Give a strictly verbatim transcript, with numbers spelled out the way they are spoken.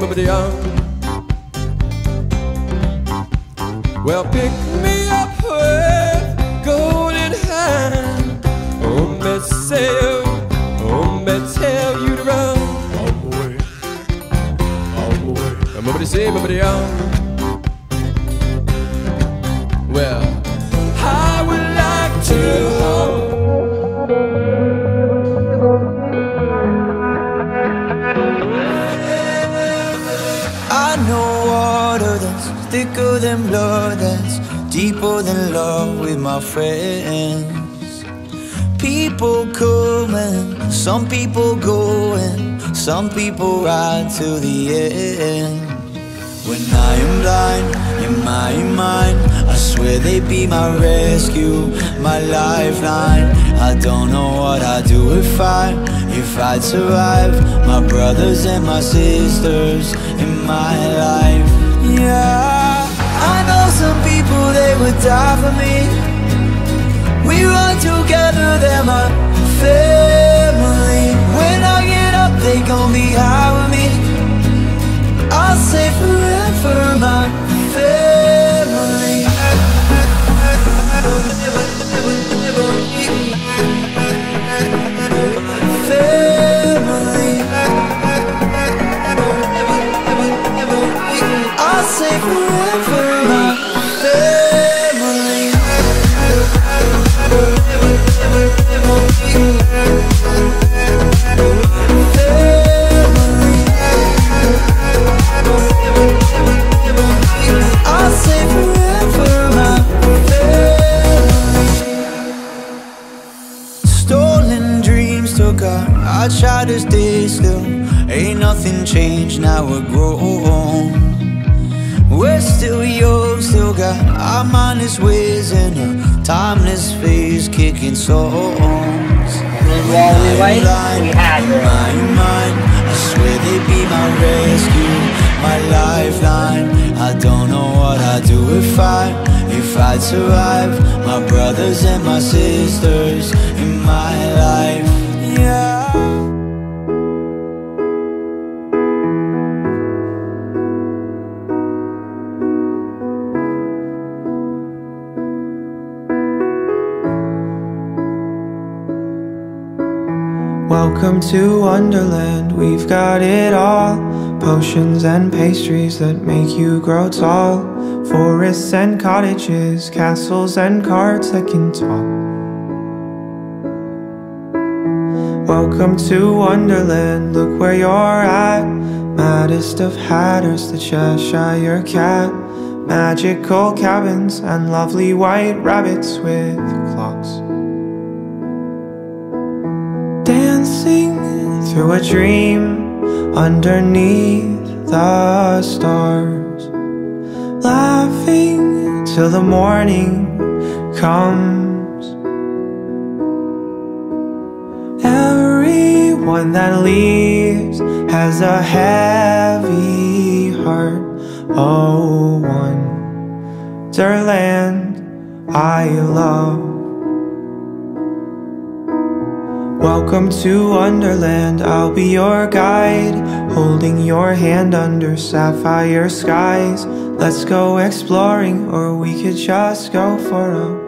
somebody young. Well, pick me up with golden hand. Oh, me say, oh, me tell you to run. Oh boy, oh boy. Somebody say, somebody young. Well, I would like to hold. I know water that's thicker than blood, that's deeper than love with my friends. People coming, some people going, some people ride to the end. When I am blind, in my mind, I swear they'd be my rescue, my lifeline. I don't know what I'd do if I, if I'd survive. My brothers and my sisters in my life. Yeah, I know some people, they would die for me. We run together, they're my family. When I get up, they gon' be high with me. I'll say forever, my family. Family. I'll say forever, my family. I'll say forever, my family. Stolen dreams took our, I tried to stay still. Ain't nothing changed, now we're grown. We're still young, still got our mindless ways and a timeless phase, kicking songs. While we wait, we had in my mind, I swear they'd be my rescue, my lifeline. I don't know what I'd do if I, if I'd survive. My brothers and my sisters in my life. Yeah. Welcome to Wonderland, we've got it all. Potions and pastries that make you grow tall. Forests and cottages, castles and carts that can talk. Welcome to Wonderland, look where you're at. Maddest of hatters, the Cheshire Cat. Magical cabins and lovely white rabbits with clocks. Dancing through a dream underneath the stars. Laughing till the morning comes. Everyone that leaves has a heavy heart. Oh, Wonderland I love. Welcome to Wonderland, I'll be your guide, holding your hand under sapphire skies. Let's go exploring, or we could just go for a